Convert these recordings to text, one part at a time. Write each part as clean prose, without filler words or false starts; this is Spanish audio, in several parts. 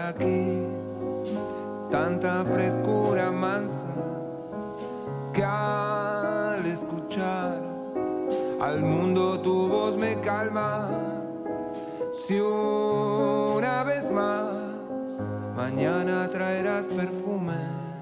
aquí, tanta frescura mansa que al escuchar al mundo tu voz me calma. Si una vez más mañana traerás perfume,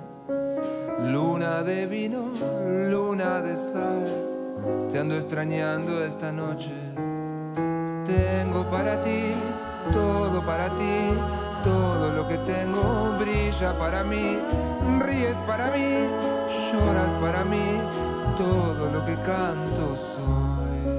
luna de vino, luna de sal, te ando extrañando esta noche. Tengo para ti, todo para ti, todo lo que tengo brilla para mí, ríes para mí, lloras para mí, todo lo que canto soy.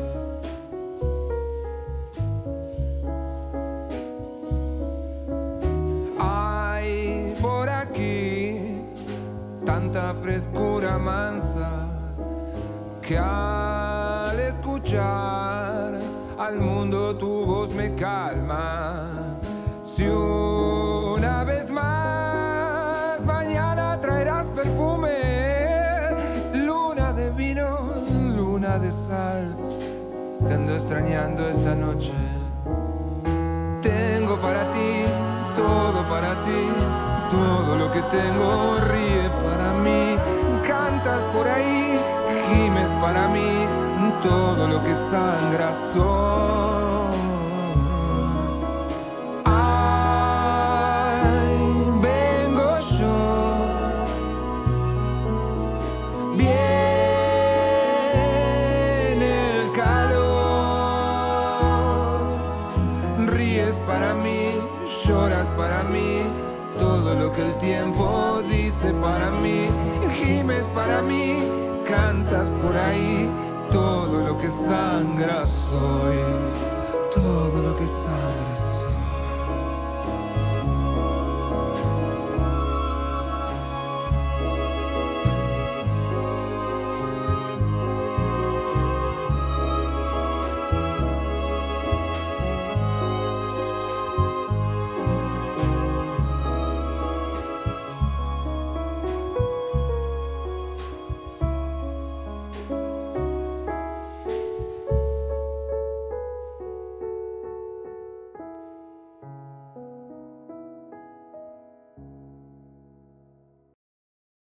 Hay por aquí tanta frescura mansa que al escuchar al mundo tu voz me calma. Si una vez más mañana traerás perfume, luna de vino, luna de sal, te ando extrañando esta noche. Tengo para ti, todo lo que tengo ríe para mí, cantas por ahí, gimes para mí, todo lo que sangra soy. Ay, vengo yo, viene el calor, ríes para mí, lloras para mí, todo lo que el tiempo dice para mí, gimes para mí, cantas por ahí, todo lo que sangra soy, todo lo que sangra soy.